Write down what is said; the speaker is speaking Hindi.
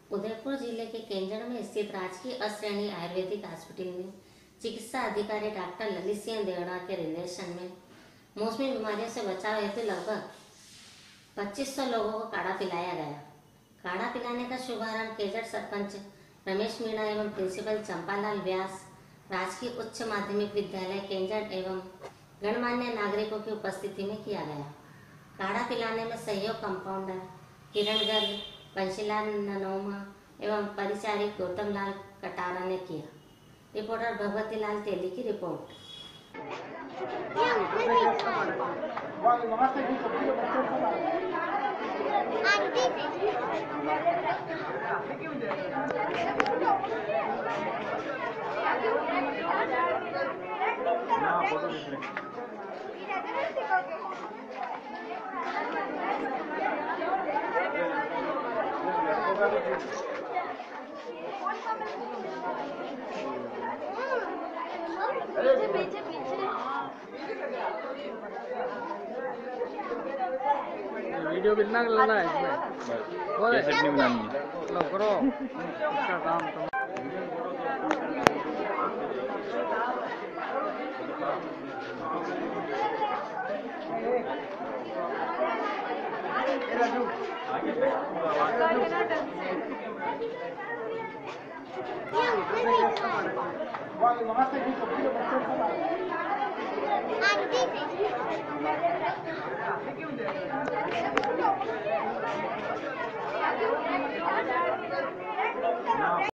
उदयपुर जिले के केंजड़ में स्थित राजकीय अश्रेणी आयुर्वेदिक हॉस्पिटल में चिकित्सा अधिकारी डॉक्टर ललित सिंह देवड़ा के निर्देशन में मौसमी बीमारियों से बचाव हेतु लगभग 2500 लोगों को काढ़ा पिलाया गया। काढ़ा पिलाने का शुभारंभ केंजड़ सरपंच रमेश मीणा एवं प्रिंसिपल चंपालाल व्यास, राजकीय उच्च माध्यमिक विद्यालय केंजड़ एवं गणमान्य नागरिकों की उपस्थिति में किया गया। काढ़ा पिलाने में सहयोग कंपाउंडर किरण गर्ग, बंशीलाल ननोमा एवं परिचारिक गौतम लाल कटारा ने किया। रिपोर्टर भगवती लाल तेली की रिपोर्ट। पीछे वीडियो कितना लेना है इसमें? कैसे नहीं बनानी है? लो करो इसका काम तो नमस्ते